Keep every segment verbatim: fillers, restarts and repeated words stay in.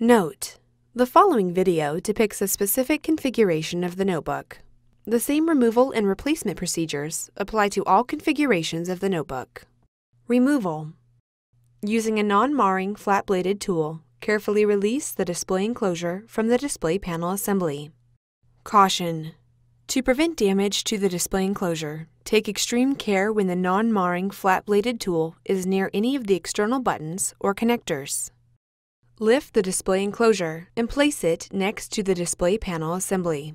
Note: the following video depicts a specific configuration of the notebook. The same removal and replacement procedures apply to all configurations of the notebook. Removal. Using a non-marring flat-bladed tool, carefully release the display enclosure from the display panel assembly. Caution: to prevent damage to the display enclosure, take extreme care when the non-marring flat-bladed tool is near any of the external buttons or connectors. Lift the display enclosure and place it next to the display panel assembly.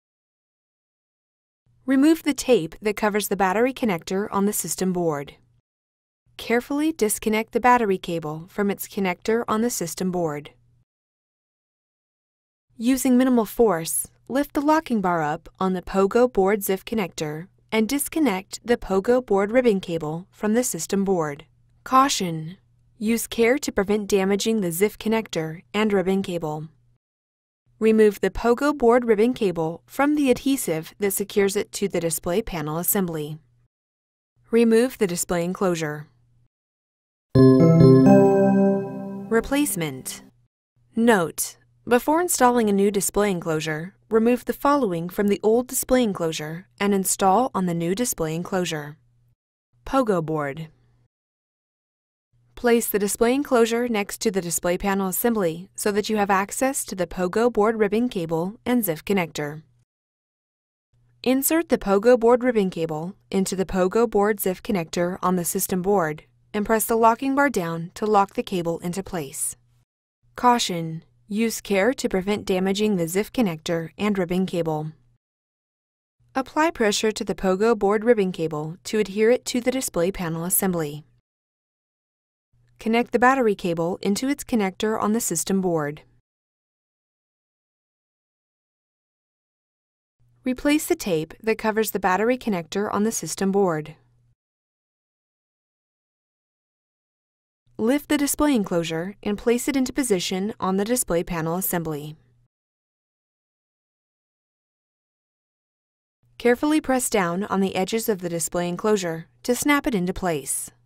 Remove the tape that covers the battery connector on the system board. Carefully disconnect the battery cable from its connector on the system board. Using minimal force, lift the locking bar up on the Pogo board Z I F connector and disconnect the Pogo board ribbon cable from the system board. Caution: use care to prevent damaging the Z I F connector and ribbon cable. Remove the Pogo board ribbon cable from the adhesive that secures it to the display panel assembly. Remove the display enclosure. Replacement. Note: before installing a new display enclosure, remove the following from the old display enclosure and install on the new display enclosure. Pogo board. Place the display enclosure next to the display panel assembly so that you have access to the Pogo board ribbon cable and Z I F connector. Insert the Pogo board ribbon cable into the Pogo board Z I F connector on the system board and press the locking bar down to lock the cable into place. Caution: use care to prevent damaging the Z I F connector and ribbon cable. Apply pressure to the Pogo board ribbon cable to adhere it to the display panel assembly. Connect the battery cable into its connector on the system board. Replace the tape that covers the battery connector on the system board. Lift the display enclosure and place it into position on the display panel assembly. Carefully press down on the edges of the display enclosure to snap it into place.